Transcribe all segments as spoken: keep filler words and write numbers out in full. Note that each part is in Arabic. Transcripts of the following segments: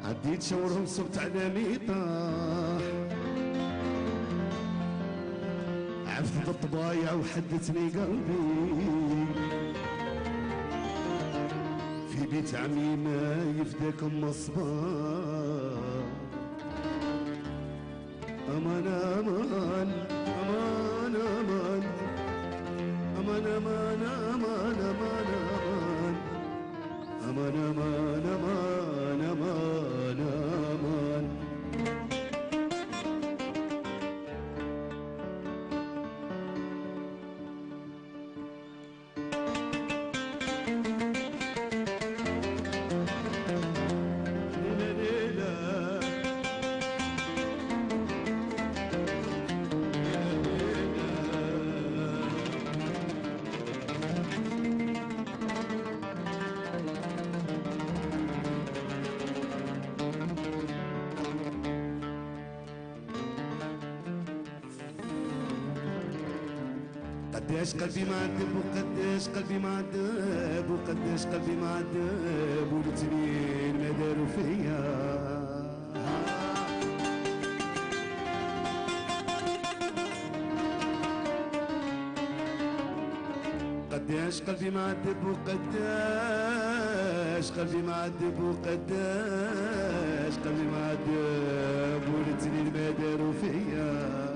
عديت شاورهم صبت على ميطاح عفت الطبايع وحدتني قلبي في بيت عمي ما يفداكم مصباح أمان أمان أمان أمان أمان أمان أمان أمان أمان أمان أمان أمان أمان قداش قلبي معذب وقداش قلبي معذب وقداش قلبي معذب والاثنين ما داروا فيا قداش قلبي معذب وقداش قلبي معذب وقداش قلبي معذب والاثنين ما داروا فيا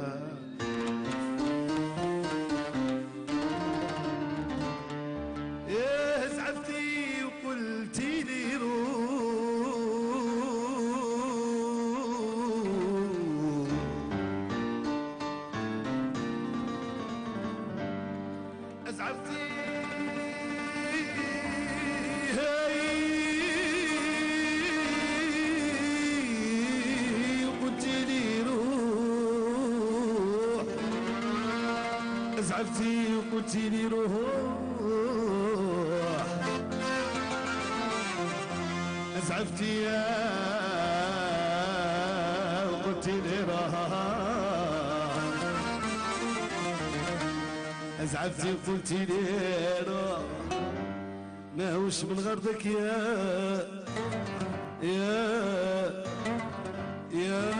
أزعفتي وقلتي لي روح أزعفتي يا وقلتي لي روح أزعفتي وقلتي لي روح ماهوش من غرضك يا يا يا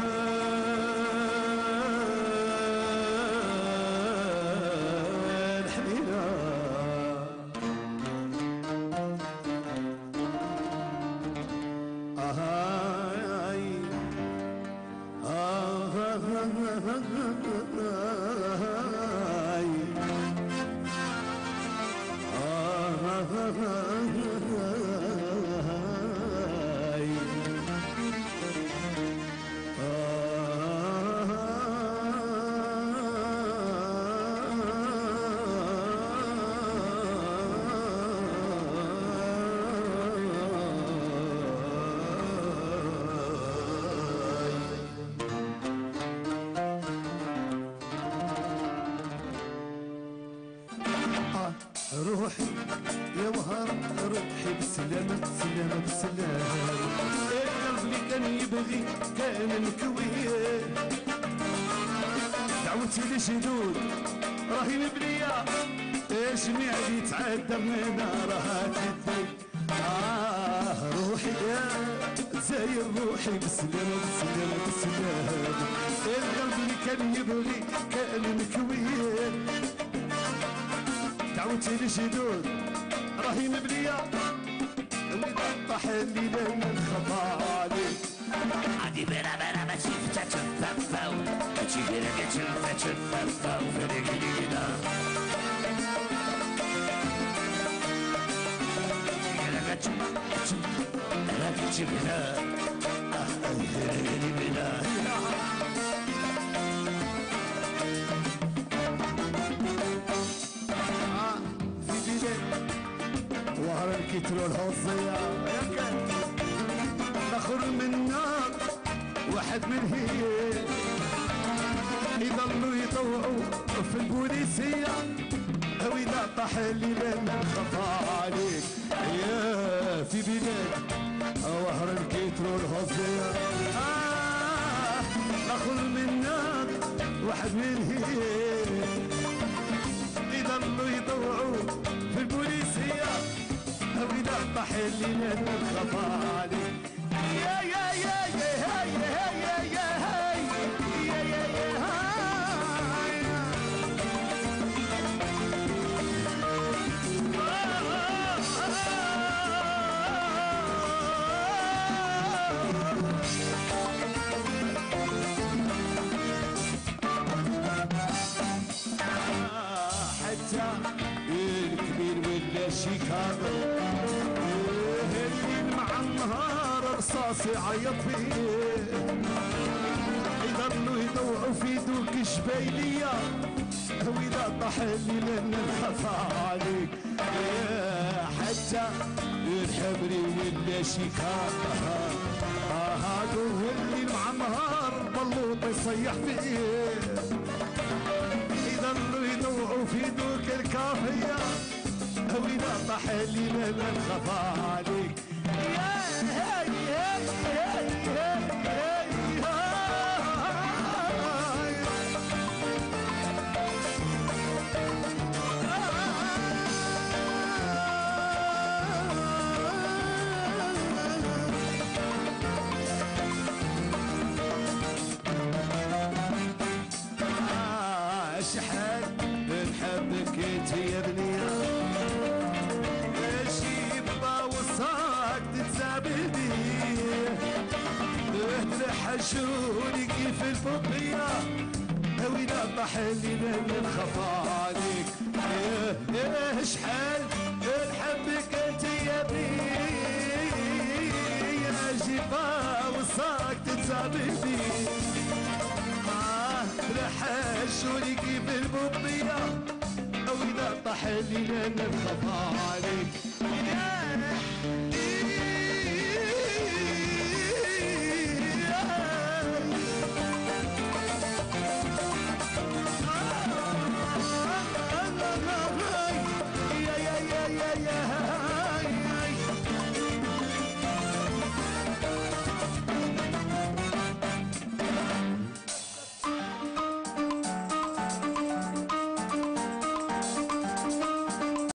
روحي يا وهر روحي بالسلامة بالسلامة بالسلامة القلب اللي كان يبغي كان مكويه دعوتي لجدود راهي مبنية ايش معدي يتعدى من راها تدي آه روحي يا زاير روحي بالسلامة بالسلامة بالسلامة القلب اللي كان يبغي كان مكويه دعوتي لجدود راهي مبنية وإذا طاح الليل نخطى عليك عادي بلا بلا ما شفتا تفافاو هاتشي بلا كتشفا تفافاو فريق لينا بلا كتشفا بلا كتشفا فريق لينا وهر الكترول هوصية نخر من النار واحد من هي يضلوا يطوعوا في البوليسية او اذا طاح الليل نخفى عليك يا في بلاد وهر الكترول هوصية آه نخر من النار واحد من هي يضلوا يطوعوا في البوليسية أو إذا طاح الليل نخاف عليك يا يا يا الليل مع النهار رصاصي عيط فيه يضلوا يضوعوا في دوك جبيلية وإذا طاح الليل نخاف عليك حتى الحبري ولا شيكار هادو الليل مع النهار بلوط يصيح فيه يضلوا يضوعوا في دوك الكافية وإذا طاح الليل نخاف عليك يا هاي هاي هاي هاي شحال نحبك انت يا بنيه شيبه وصاك تتسابني تحشوني كيف الفضيه وإذا طاح الليل نخاف عليك شحال نحبك انت يا بنيه شيبه وصاك تتسابني حشوني كيف البطية وإذا طاح الليل نخاف عليك